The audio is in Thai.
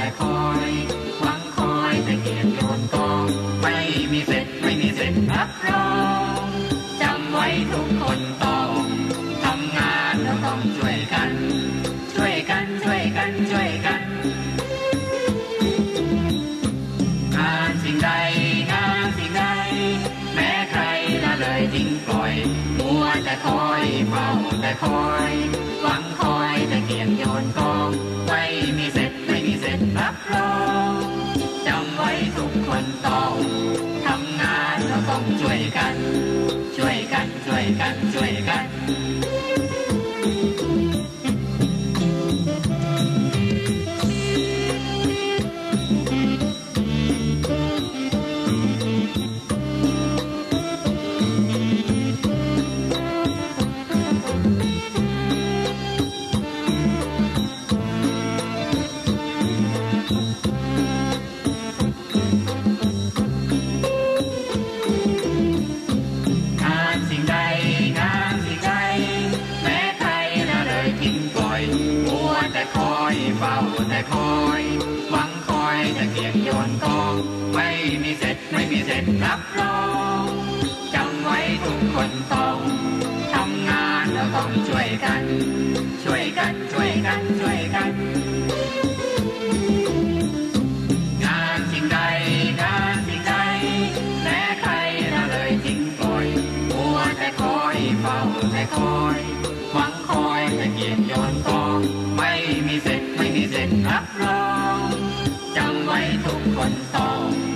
คอยหวังคอยแต่เกียรติโยนกองไม่มีเสร็จไม่มีเสร็จรับรองจำไว้ทุกคนต้องทำงานแล้วต้องช่วยกันช่วยกันช่วยกันช่วยกันงานสิ่งใดงานสิ่งใดแม้ใครละเลยทิ้งปล่อยมัวแต่คอยเฝ้าแต่คอยหวังคอยแต่เกียรติโยนกองไม่มีเสร็จไม่มีเสร็จรับรองจำไว้ทุกคนต้องทำงานแล้วต้องช่วยกันช่วยกันช่วยกันช่วยกันเฝ้าแต่คอยหวังคอยแต่เกียรติโยนกองไม่มีเสร็จไม่มีเสร็จรับรองจำไว้ทุกคนต้องทำงานแล้วต้องช่วยกันช่วยกันช่วยกันช่วยกันงานสิ่งใดงานสิ่งใดแม้ใครละเลยทิ้งปล่อยมัวแต่คอยเฝ้าแต่คอยหวังคอยแต่เกียรติโยนกองไม่มีเสร็จไม่มีเสร็จรับรองจำไว้ทุกคนต้อง